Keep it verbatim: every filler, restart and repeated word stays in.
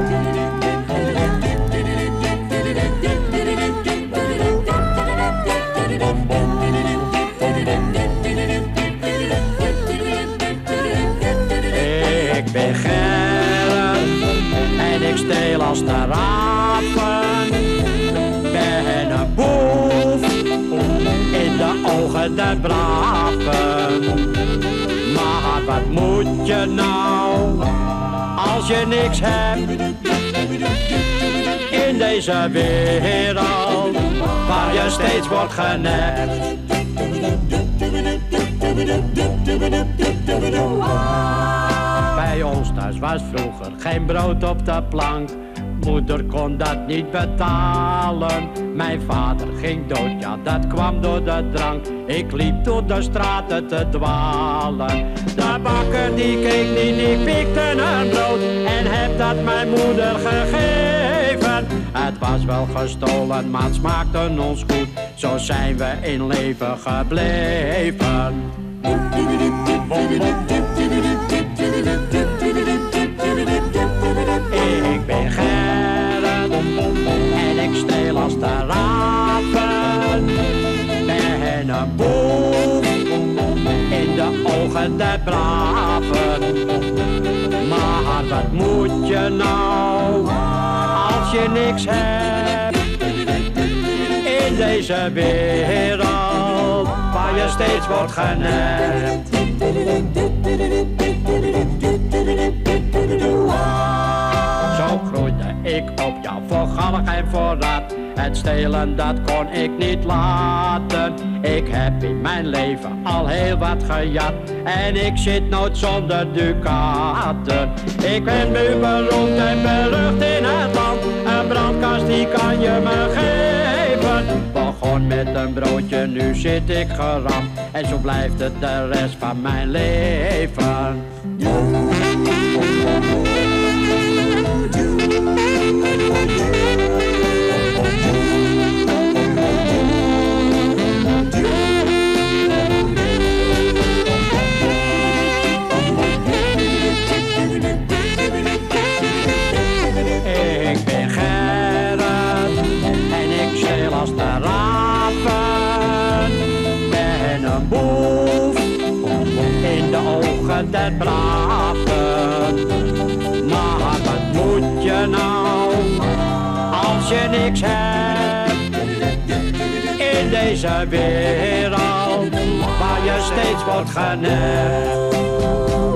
Ik ben Gerrit en ik steel als de rapen. Ben een boef in de ogen der braven. Maar wat moet je nou als je niks hebt in deze wereld waar je steeds wordt genept? Bij ons thuis was vroeger geen brood op de plank. Moeder kon dat niet betalen. Mijn vader ging dood, ja dat kwam door de drank. Ik liep door de straten te dwalen. De bakker die keek niet, ik pikte een brood en heb dat mijn moeder gegeven. Het was wel gestolen, maar het smaakte ons goed. Zo zijn we in leven gebleven. Ik ben Gerrit en ik steel als de rapen. Ben een boef in de ogen der braven. Maar wat moet je nou als je niks hebt in deze wereld waar je steeds wordt genept? Zo groeide ik op, ja, voor galg en voor rat. Het stelen, dat kon ik niet laten. Ik heb in mijn leven al heel wat gejat en ik zit nooit zonder ducaten. Ik ben nu beroemd en berucht in het land. Een brandkast die kan je me geven. Begon met een broodje, nu zit ik geramd. En zo blijft het de rest van mijn leven. Ik ben Gerrit en ik steel als de rapen. Ben een boef in de ogen der braven. Maar wat moet je nou als je niks hebt in deze wereld waar je steeds wordt genept?